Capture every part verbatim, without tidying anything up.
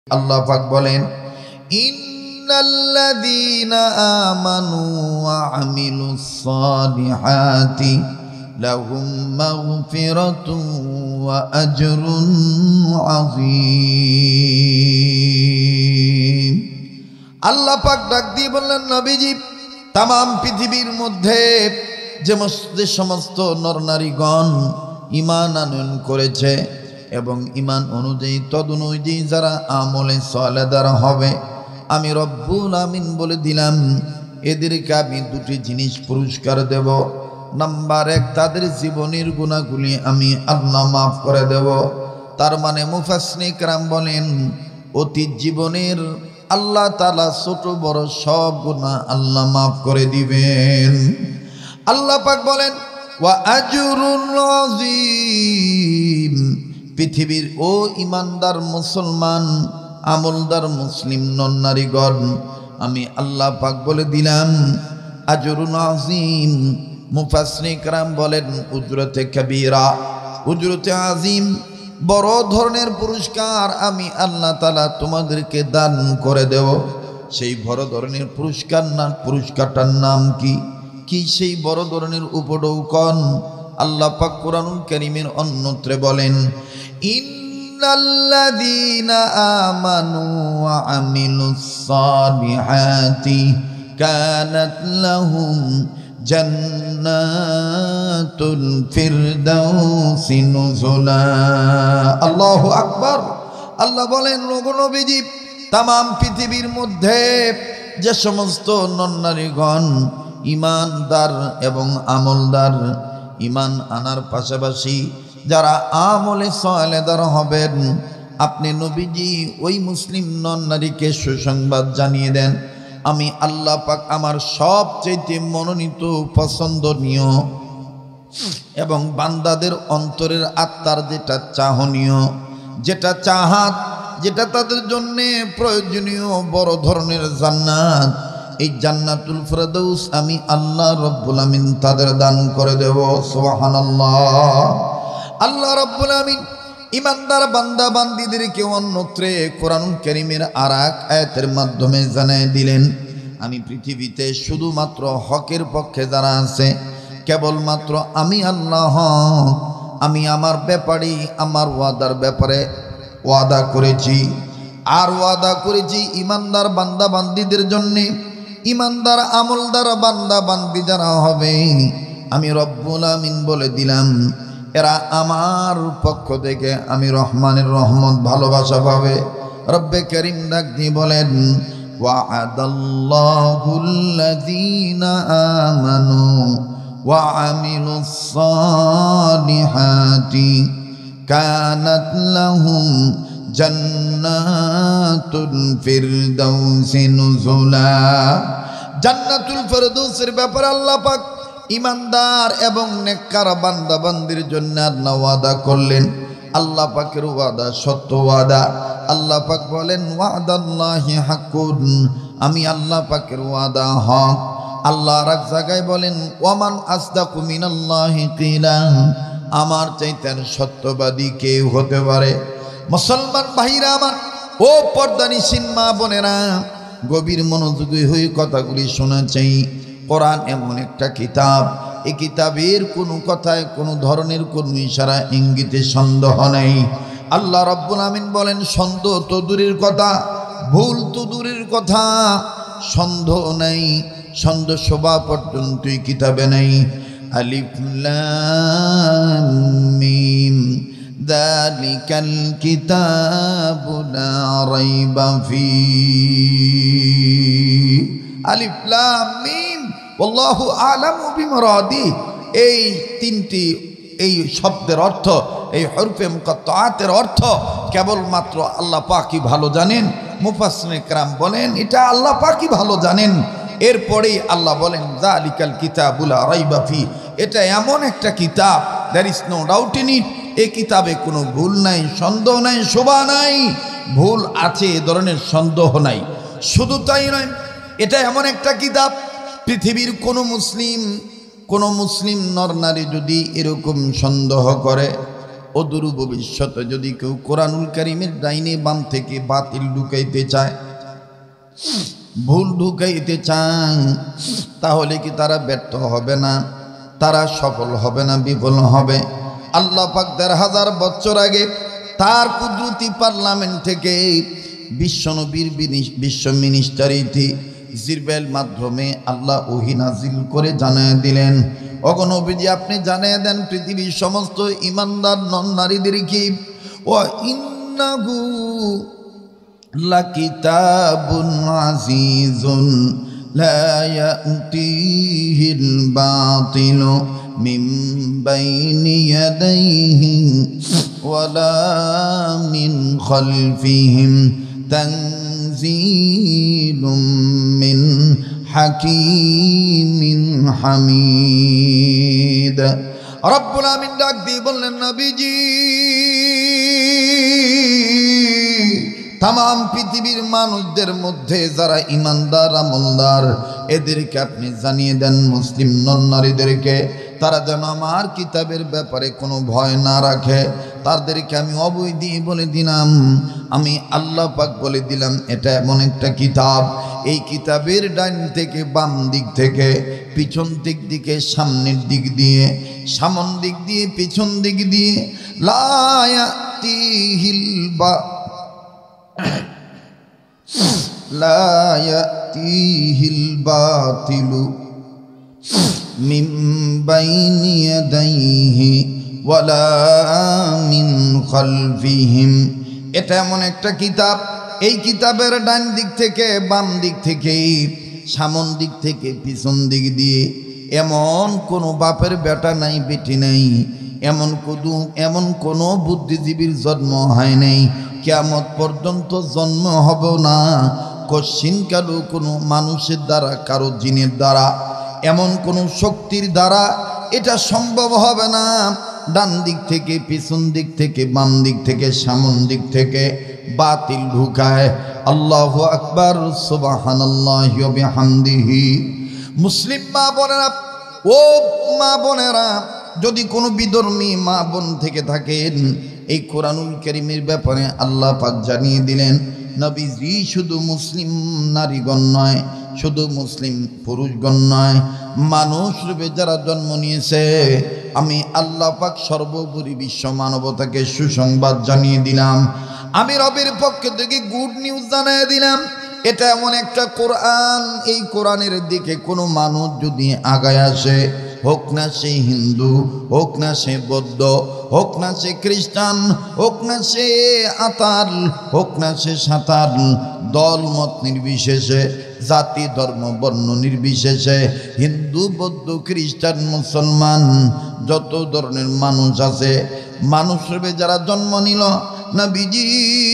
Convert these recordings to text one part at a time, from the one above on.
আল্লাহ পাক বলেন ইন্নাল্লাযীনা আমানু ওয়া আমিলুস সালিহাতি লাহুম মাগফিরাতুন ওয়া আজরুন আযীম। আল্লাহ পাক ডাক দিয়ে বললেন, নবীজি, তামাম পৃথিবীর মধ্যে যে সমস্ত নরনারীগণ ঈমান আনয়ন করেছে এবং ঈমান অনুযায়ী তদ অনুযায়ী যারা আমলে সালেহ দ্বারা হবে, আমি রব্বুল আমিন বলে দিলাম এদেরকে আমি দুটি জিনিস পুরস্কার দেব। নাম্বার এক, তাদের জীবনের গুনাহগুলি আমি আল্লাহ মাফ করে দেব। তার মানে মুফাসসিরিনে কেরাম বলেন, অতীত জীবনের আল্লাহ তাআলা ছোট বড় সব গুনাহ আল্লাহ মাফ করে দিবেন। আল্লাহ পাক বলেন ওয়া আজরুন আযীম। পৃথিবীর ও ইমানদার মুসলমান আমলদার মুসলিম নরনারীগণ, আমি আল্লাহ পাক বলে দিলাম আজরুন আযীম। মুফাসসিরিনে কেরাম বলেন উজরতে কবীরা, উজরতে আযীম, বড় ধরনের পুরস্কার আমি আল্লাহ তাআলা তোমাদেরকে দান করে দেব। সেই বড় ধরনের পুরস্কার না পুরস্কারটার নাম কি? কি সেই বড় ধরনের উপঢৌকন? আল্লাহ পাক কুরআনুল কারীমের অন্যত্রে বলেন ইন্নাল্লাযীনা আমানু ওয়া আমিলুস সালিহাতি কানাত লাহুম জান্নাতুল ফিরদাউসি নুজুলা। আল্লাহু আকবার। আল্লাহ বলেন, ওগো নবীজি, তামাম পৃথিবীর মধ্যে যে সমস্ত নরনারীগণ ঈমানদার এবং আমলদার, ঈমান আনার পাশাপাশি যারা আমলে সালেহদার হবেন, আপনি নবীজি ওই মুসলিম নরনারীকে সুসংবাদ জানিয়ে দেন আমি আল্লাহ পাক আমার সবচেয়ে মনোনীত পছন্দনীয় এবং বান্দাদের অন্তরের আত্মার যেটা চাহনীয়, যেটা চাহাত, যেটা তাদের জন্য প্রয়োজনীয় বড় ধরনের জান্নাত, এই জান্নাতুল ফিরদাউস আমি আল্লাহ রব্বুল আমিন তাদের দান করে দেব। সুবহানাল্লাহ। আল্লাহ রব্বুল আমিন ইমানদার বান্দা বান্দীদেরকে অন্যত্রে কোরআনুল কারীমের আর এক আয়াতের মাধ্যমে জানিয়ে দিলেন, আমি পৃথিবীতে শুধুমাত্র হকের পক্ষে যারা আছে কেবলমাত্র আমি আল্লাহ, আমি আমার ব্যাপারে আমার ওয়াদার ব্যাপারে ওয়াদা করেছি। আর ওয়াদা করেছি ইমানদার বান্দা বান্দীদের জন্যে, ইমানদার আমলদার বান্দা বান্দি যারা হবে, আমি রব্বুল আমিন বলে দিলাম এরা আমার পক্ষ থেকে আমি রহমানের রহমত ভালোবাসা পাবে। রব্বে কারীম ডাক দিয়ে বলেন ওয়া'আদাল্লাহুল্লাযীনা আমানু ওয়া আমিলুস সালিহাতি কানাত লাহুম জান্নাতুল ফিরদাউসি নুজুলা। জান্নাতুল ফিরদাউসের ব্যাপারে আল্লাহ পাক ইমানদার এবং নেককার বান্দা বান্দির জন্য আল্লাহ ওয়াদা করলেন। আল্লাহ পাকের ওয়াদা সত্য ওয়াদা। আল্লাহ পাক বলেন ওয়াদাল্লাহি হাক্কুন, আমি আল্লাহ পাকের ওয়াদা হক। আল্লাহ আর এক জায়গায় বলেন ওয়ামান আসদাকু মিনাল্লাহি কিলা, আমার চাইতেন সত্যবাদী কে হতে পারে? মুসলমান ভাইরা আমার, ও পর্দানিসীন মা বোনেরা, গভীর মনোযোগী হয়ে কথাগুলি শোনা চাই। কোরআন এমন একটা কিতাব, এই কিতাবের কোনো কথায় কোনো ধরনের কোনো ইশারা ইঙ্গিতে সন্দেহ নেই। আল্লাহ রাব্বুল আমিন বলেন সন্দেহ তো দূরের কথা, ভুল তো দূরের কথা, সন্দেহ নেই, সন্দেহ শোভা পর্যন্তই কিতাবে নেই। আলিফ লাম মিম যালিকাল কিতাবু লা রাইবা ফীহি। আলিফ লাম মিম আল্লাহু আ'লামু বিমুরাদি। এই তিনটি এই শব্দের অর্থ, এই হরফে মুকাত্তাআতের অর্থ কেবলমাত্র আল্লাহ পাকই ভালো জানেন। মুফাসসিরিনে কেরাম বলেন এটা আল্লাহ পাকই ভালো জানেন। এরপরেই আল্লাহ বলেন যালিকাল কিতাবু লা রাইবা ফীহি, এটা এমন একটা কিতাব, there is no doubt in it. এই কিতাবে কোনো ভুল নাই, সন্দেহ নাই, শোভা নাই। ভুল আছে এ ধরনের সন্দেহ নাই। শুধু তাই নয়, এটা এমন একটা কিতাব পৃথিবীর কোনো মুসলিম কোনো মুসলিম নরনারী যদি এরকম সন্দেহ করে, অদূর ভবিষ্যতে যদি কেউ কোরআনুল কারীমের ডাইনে বাম থেকে বাতিল ঢুকাইতে চায়, ভুল ঢুকাইতে চান, তাহলে কি তারা ব্যর্থ হবে না? তারা সফল হবে না বিফল হবে? আল্লাহ পাক দেড় হাজার বছর আগে তার কুদরতি পার্লামেন্ট থেকে বিশ্বনবীর বিশ্ব মিনিস্টারিতে জিরবেল মাধ্যমে আল্লাহ ওহী নাজিল করে জানায় দিলেন, ওগো নবীজি আপনি জানিয়ে দেন পৃথিবীর সমস্ত ইমানদার নন নারীদেরকে, ও ইন্নাহু লাকিতাবুন আজিজুন লা ইয়াতিহিল বাতিলু মিন বাইনি ইয়াদাইহি ওয়ালা মিন খালফিহিম তানজিলুম মিন হাকিমিন হামিদ। রব্বুল আমিন ডাক দিয়ে বললেন, নবীজি তাম পৃথিবীর মানুষদের মধ্যে যারা ইমানদার আমলদার এদেরকে আপনি জানিয়ে দেন, মুসলিম নন নারীদেরকে, তারা যেন আমার কিতাবের ব্যাপারে কোনো ভয় না রাখে। তাদেরকে আমি অবৈ দিয়ে বলে দিলাম, আমি আল্লাহ পাক বলে দিলাম এটা এমন একটা কিতাব, এই কিতাবের ডান থেকে বাম দিক থেকে, পিছন দিক দিকে, সামনের দিক দিয়ে, সামন দিক দিয়ে, পিছন দিক দিয়ে, লা ইয়াতিহিল বা লা ইয়াতিহিল বাতিলু মিন বাইনি ইয়াদাইহি ওয়ালা মিন খালফিহিম। এটা এমন একটা কিতাব, এই কিতাবের ডান দিক থেকে, বাম দিক থেকে, সামন দিক থেকে, পিছন দিক দিয়ে এমন কোনো বাপের বেটা নাই, বেটি নাই, এমন কোনো এমন কোনো বুদ্ধিজীবীর জন্ম হয় নাই, কিয়ামত পর্যন্ত জন্ম হবে না, কশ্চিনকালও কোনো মানুষের দ্বারা, কারো জিনের দ্বারা, এমন কোনো শক্তির দ্বারা এটা সম্ভব হবে না। ডান দিক থেকে, পিছন দিক থেকে, বাম দিক থেকে, সামন দিক থেকে বাতিল ঢুকায়। আল্লাহু আকবার, সুবহানাল্লাহি ওয়া বিহামদিহি। মুসলিম মা বোনেরা, ও মা বোনেরা, যদি কোনো বিধর্মী মা বোন থেকে থাকেন, এই কোরআনুল কারীমের ব্যাপারে আল্লাহ পাক জানিয়ে দিলেন, নবীজি শুধু মুসলিম নারীগণ নয়, শুধু মুসলিম পুরুষগণ নয়, মানুষ রূপে যারা জন্ম নিয়েছে, আমি আল্লাহ পাক সর্বোপরি বিশ্ব মানবতাকে সুসংবাদ জানিয়ে দিলাম। আমি রবের পক্ষ থেকে গুড নিউজ জানিয়ে দিলাম। এটা এমন একটা কোরআন, এই কোরআনের দিকে কোনো মানুষ যদি আগায় আসে, হোক না সে হিন্দু, হোক না সে বৌদ্ধ, হোক না সে খ্রিস্টান, হোক না সে আতাল, হোক না সে সাঁতার, দল মত নির্বিশেষে, জাতি ধর্ম বর্ণ নির্বিশেষে, হিন্দু বৌদ্ধ খ্রিস্টান মুসলমান যত ধরনের মানুষ আছে, মানুষ রূপে যারা জন্ম নিল, নবীজি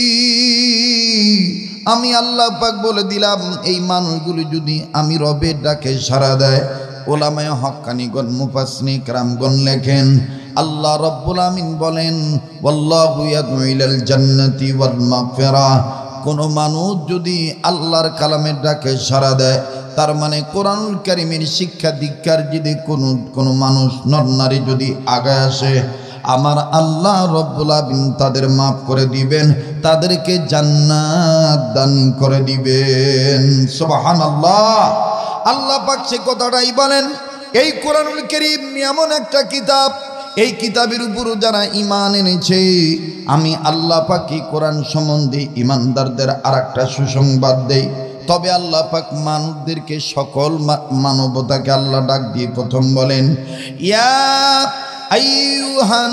আমি আল্লাহ পাক বলে দিলাম, এই মানুষগুলি যদি আমি রবের ডাকে সাড়া দেয়, ওলামায়ে হক্কানিগণ, মুফাসসিরিন কিরামগণ লেখেন, আল্লাহ রব্বুল আমিন বলেন, ওয়াল্লাহু ইয়াদউ ইলাল জান্নাতি ওয়াল মাগফিরাহ। কোনো মানুষ যদি আল্লাহর কালামের ডাকে সাড়া দেয়, তার মানে কোরআনুল কারীমের শিক্ষা দীক্ষার যদি কোনো কোনো মানুষ নর নারী যদি আগায় আসে, আমার আল্লাহ রব্বুল আমিন তাদের মাফ করে দিবেন, তাদেরকে জান্নাত দান করে দিবেন। সুবহানাল্লাহ। আল্লাহ পাক সে কথাটাই বলেন। এই কোরআনুল কারীম এমন একটা কিতাব, এই কিতাবের উপর যারা ঈমান এনেছে, আমি আল্লাহ পাক এই কোরআন সম্বন্ধে ঈমানদারদের আরেকটা সুসংবাদ দেই। তবে আল্লাহ পাক মানুষদেরকে, সকল মানবতাকে আল্লাহ ডাক দিয়ে প্রথম বলেন, ইয়া আইয়ুহান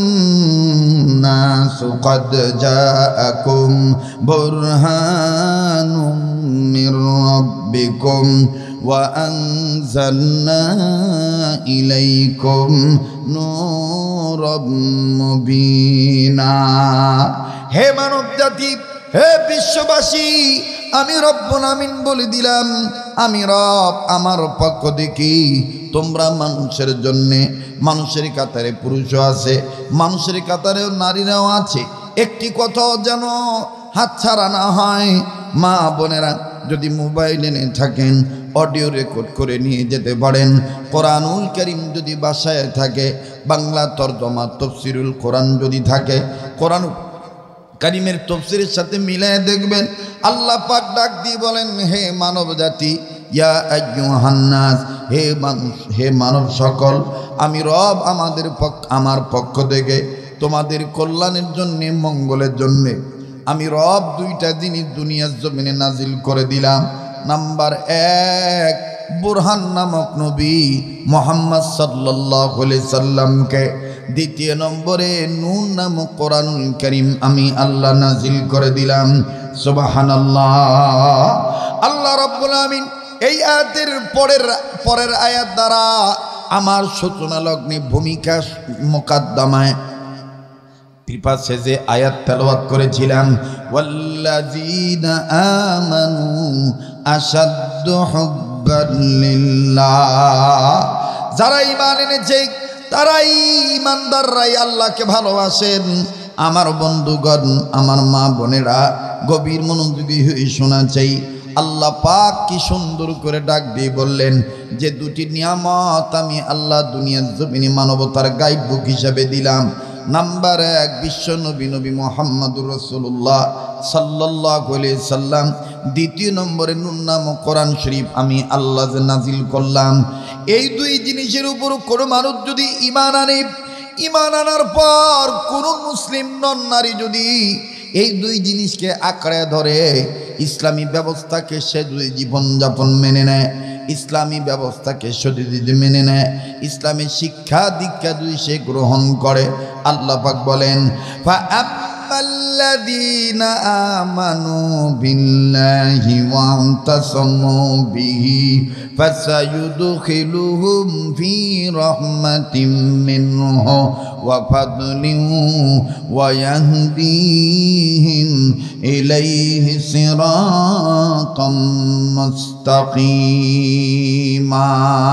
নাসু ক্বাদ জাআকুম বুরহানুম মির রাব্বিকুম ওয়া আনজালনা ইলাইকুম নূরাম মুবিনা। হে মানব জাতি, হে বিশ্ববাসী, আমি রব্বুল আমিন বলে দিলাম, আমি রব আমার পক্ষ থেকে তোমরা মানুষের জন্যে, মানুষের কাতারে পুরুষও আছে, মানুষের কাতারেও নারীরাও আছে, একটি কথাও যেন হাতছাড়া না হয়। মা বোনেরা যদি মোবাইল এনে থাকেন, অডিও রেকর্ড করে নিয়ে যেতে পারেন। কোরআনুল কারীম যদি বাসায় থাকে, বাংলা তরজমা তাফসীরুল কোরআন যদি থাকে, কোরআন কারিমের তাফসীরের সাথে মিলায়ে দেখবেন আল্লাহ পাক ডাক দিয়ে বলেন, হে মানব জাতি, ইয়া আইয়ুহান নাস, হে মানুষ, হে মানব সকল, আমি রব আমাদের পক্ষ আমার পক্ষ থেকে তোমাদের কল্যাণের জন্যে, মঙ্গলের জন্যে আমি রব দুইটা জিনিস দুনিয়ার জমিনে নাজিল করে দিলাম। নাম্বার এক, বুরহান নামক নবী মুহাম্মদ সাল্লাল্লাহু আলাইহি সাল্লামকে। দ্বিতীয় নম্বরে নূর নামক কোরআনুল কারীম আমি আল্লাহ নাজিল করে দিলাম। সুবহানাল্লাহ। আল্লাহ রাব্বুল আমিন এই আয়াতের পরের পরের আয়াত দ্বারা আমার সূচনা লগ্নে ভূমিকা মুকাদ্দমায় পাশে যে আয়াত তেলাওয়াত করেছিলাম, ওয়াল্লাযীনা আমানু আশাদ্দু হুব্বান লিল্লাহ, যারা ঈমান এনেছে তারাই ঈমানদাররাই আল্লাহকে ভালোবাসেন। আমার বন্ধুগণ, আমার মা বোনেরা, গভীর মনোযোগী হয়ে শোনা চাই। আল্লাহ পাক কি সুন্দর করে ডাক দিয়ে বললেন যে দুটি নিয়ামত আমি আল্লাহ দুনিয়ার জমিনে মানবতার গাইডবুক হিসাবে দিলাম। নাম্বার এক, বিশ্ব নবী নবী মুহাম্মদুর রাসূলুল্লাহ সাল্লাল্লাহু আলাইহি সাল্লাম। দ্বিতীয় নম্বরে নূর নামক কোরআন শরীফ আমি আল্লাহ যে নাজিল করলাম। এই দুই জিনিসের উপর কোনো মানুষ যদি ঈমান আনে, ঈমান আনার পর কোনো মুসলিম নন নারী যদি এই দুই জিনিসকে আঁকড়ে ধরে, ইসলামী ব্যবস্থাকে সে যদি জীবনযাপন মেনে নেয়, ইসলামী ব্যবস্থাকে সে যদি মেনে নেয়, ইসলামী শিক্ষা দীক্ষা যদি সে গ্রহণ করে, আল্লাহ পাক বলেন, ফাআম্মাল্লাযীনা আমানু বিল্লাহি ওয়া'তাসামু বিহি ফাসায়ুদখিলুহুম ফি রাহমাতিম মিনহু ওয়া ফাদলিন ওয়া ইয়াহদিহিম ইলাইহি সিরাতাম মুস্তাকিমা।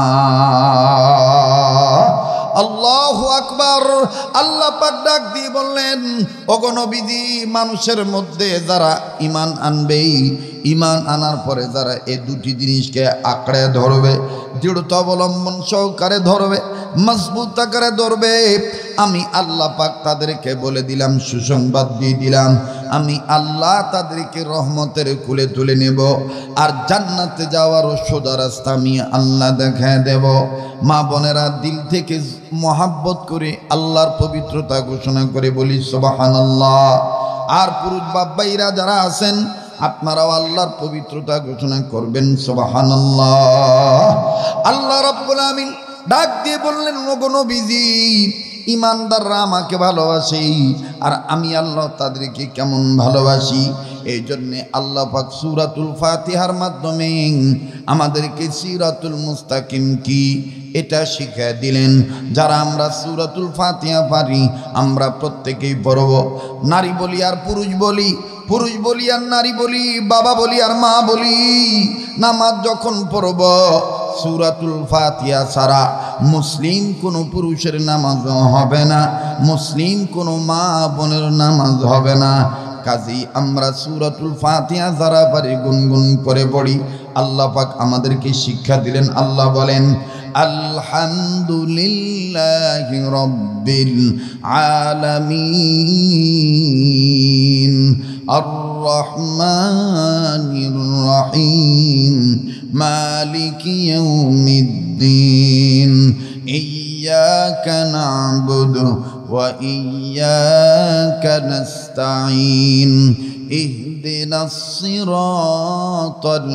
আল্লাহু আকবার। আল্লাহ পাক ডাক দিয়ে বললেন, ওগো নবীজি, মানুষের মধ্যে যারা ঈমান আনবে, ঈমান আনার পরে যারা এই দুটি জিনিসকে আঁকড়ে ধরবে, দৃঢ়তা অবলম্বন সহকারে ধরবে, মজবুত আকারে ধরবে, আমি আল্লাহ পাক তাদেরকে বলে দিলাম, সুসংবাদ দিয়ে দিলাম, আমি আল্লাহ তাদেরকে রহমতের কুলে তুলে নেব, আর জান্নাতে যাওয়ার সোজা রাস্তা আমি আল্লাহ দেখায় দেব। মা বোনেরা, দিল থেকে মহাব্বত করে আল্লাহর পবিত্রতা ঘোষণা করে বলি সুবহানাল্লাহ। আর পুরুষ বাব্বাইরা যারা আছেন, আপনারাও আল্লাহর পবিত্রতা ঘোষণা করবেন সুবহানাল্লাহ। আল্লাহ রাব্বুল আমিন ডাক দিয়ে বললেন, ওগো নবীজি, ঈমানদাররা আমাকে ভালোবাসে, আর আমি আল্লাহ তাদেরকে কেমন ভালোবাসি। এই জন্যে আল্লাহ পাক সূরাতুল ফাতিহার মাধ্যমে আমাদেরকে সিরাতুল মুস্তাকিম কি এটা শিখিয়ে দিলেন। যারা আমরা সূরাতুল ফাতিহা পারি, আমরা প্রত্যেকেই পড়ব। নারী বলি আর পুরুষ বলি, পুরুষ বলি আর নারী বলি, বাবা বলি আর মা বলি, নামাজ যখন পড়ব সূরাতুল ফাতিহা ছাড়া মুসলিম কোনো পুরুষের নামাজ হবে না, মুসলিম কোনো মা বোনের নামাজ হবে না। কাজী আমরা সূরাতুল ফাতিহা যারা পারি গুনগুন করে পড়ি। আল্লাহ পাক আমাদেরকে শিক্ষা দিলেন। আল্লাহ বলেন, আলহামদুলিল্লাহি রাব্বিল আলামিন আর রহমানির রহিম মালিকি ইয়াউমিদ্দিন ইয়্যাকা না'বুদু ওয়া ইয়্যাকা নাস্তাঈন ইহদিনাস সিরাতাল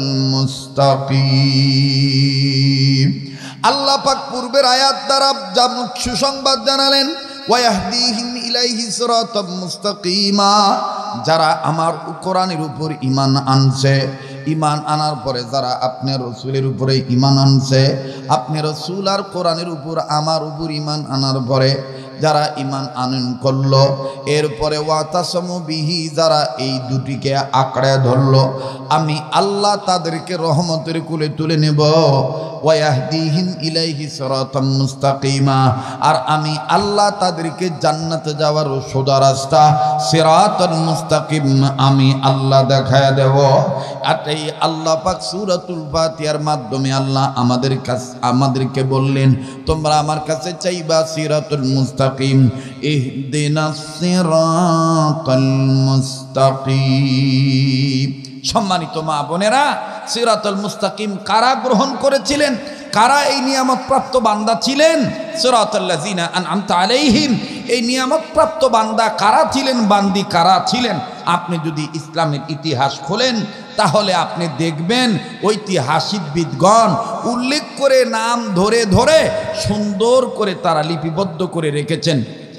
মুস্তাকিম। আল্লাহ পাক পূর্বের আয়াত দ্বারা সুসংবাদ জানালেন, ওয়াহদিহিম ইলাইহি সিরাতাম মুস্তাকিমা। যারা আমার কোরআনের উপর ঈমান আনছে, ঈমান আনার পরে যারা আপনার রসুলের উপরে ঈমান আনছে, আপনি রসুল আর কোরআনের উপর আমার উপর ঈমান আনার পরে যারা ঈমান আনয়ন করলো, এরপরে ওয়াতাসমু বিহি যারা এই দুটিকে আঁকড়ে ধরলো, আমি আল্লাহ তাদেরকে রহমতের কুলে তুলে নেব। ওয়াহদিহিম ইলাইহি সিরাতাম মুস্তাকিমা, আর আমি আল্লাহ তাদেরকে জান্নাতে যাওয়ার সোজা রাস্তা সিরাতাল মুস্তাকিম আমি আল্লাহ দেখায় দেব। আর এই আল্লাহ পাক সূরাতুল ফাতিহার মাধ্যমে আল্লাহ আমাদের কাছে আমাদেরকে বললেন, তোমরা আমার কাছে চাইবা সিরাতুল মুস্তাকিম, ইহদিনাস সিরাতাল মুস্তাকিম। সম্মানিত মা বোনেরা, সিরাতুল মুস্তাকিম কারা গ্রহণ করেছিলেন? কারা এই নিয়ামত প্রাপ্ত বান্দা ছিলেন? সিরাতাল লাযিনা আনআমতা আলাইহিম, এই নিয়ামত প্রাপ্ত বান্দা কারা ছিলেন, বান্দি কারা ছিলেন? আপনি যদি ইসলামের ইতিহাস খোলেন তাহলে আপনি দেখবেন ঐতিহাসিকবিদগণ উল্লেখ করে নাম ধরে ধরে সুন্দর করে তারা লিপিবদ্ধ করে রেখেছেন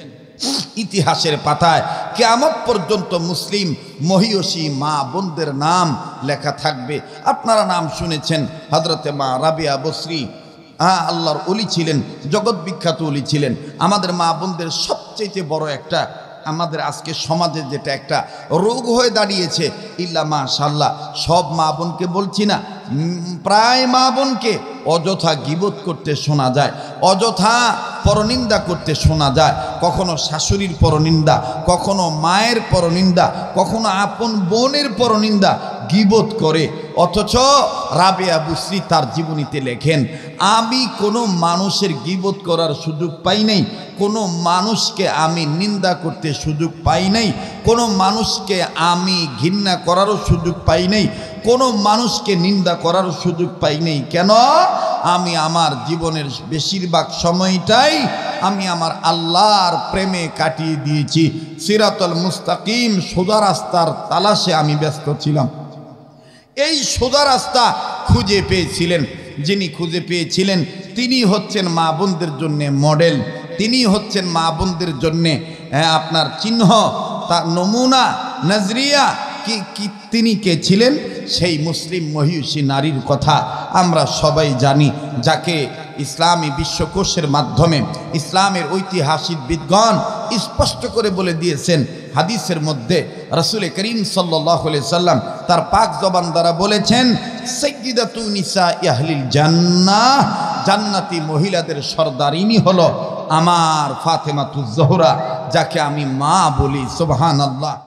ইতিহাসের পাতায়। কিয়ামত পর্যন্ত মুসলিম মহিয়সী মা বোনদের নাম লেখা থাকবে। আপনারা নাম শুনেছেন, হযরতে মা রাবিয়া বসরি, হ্যাঁ, আল্লাহর ওলি ছিলেন, জগৎ বিখ্যাত ওলি ছিলেন। আমাদের মা বোনদের সবচেয়ে বড় একটা, আমাদের আজকে সমাজে যেটা একটা রোগ হয়ে দাঁড়িয়েছে, ইল্লা মাশাআল্লাহ, সব মা বোনকে বলছি না, প্রায় মা বোনকে অযথা গীবত করতে শোনা যায়, অযথা পরনিন্দা করতে শোনা যায়। কখনো শাশুড়ির পরনিন্দা, কখনো মায়ের পরনিন্দা, কখনো আপন বোনের পরনিন্দা, গীবত করে। অথচ রাবেয়া বসরি তার জীবনীতে লেখেন, আমি কোনো মানুষের গীবত করার সুযোগ পাই নাই, কোনো মানুষকে আমি নিন্দা করতে সুযোগ পাই নাই, কোনো মানুষকে আমি ঘৃণা করারও সুযোগ পাই নাই, কোনো মানুষকে নিন্দা করার সুযোগ পাই নাই। কেন? আমি আমার জীবনের বেশিরভাগ সময়টাই আমি আমার আল্লাহর প্রেমে কাটিয়ে দিয়েছি। সিরাতুল মুস্তাকিম সোজা রাস্তার তালাশে আমি ব্যস্ত ছিলাম। এই সোজা রাস্তা খুঁজে পেয়েছিলেন, যিনি খুঁজে পেয়েছিলেন তিনি হচ্ছেন মা বোনদের জন্যে মডেল, তিনি হচ্ছেন মা বোনদের জন্যে আপনার চিহ্ন, তার নমুনা, নজরিয়া। কি কি তিনি কে ছিলেন? সেই মুসলিম মহিষী নারীর কথা আমরা সবাই জানি, যাকে ইসলামী বিশ্বকোষের মাধ্যমে ইসলামের ঐতিহাসিকবিদগণ স্পষ্ট করে বলে দিয়েছেন। হাদিসের মধ্যে রাসূল করিম সাল্লাল্লাহু আলাইহি সাল্লাম তার পাক জবান দ্বারা বলেছেন, সাইয়্যিদাতু নিসা আহলিল জান্নাহ, জান্নাতি মহিলাদের সর্দারিনী হলো আমার ফাতেমাতুজ জোহরা, যাকে আমি মা বলি। সুবহানাল্লাহ।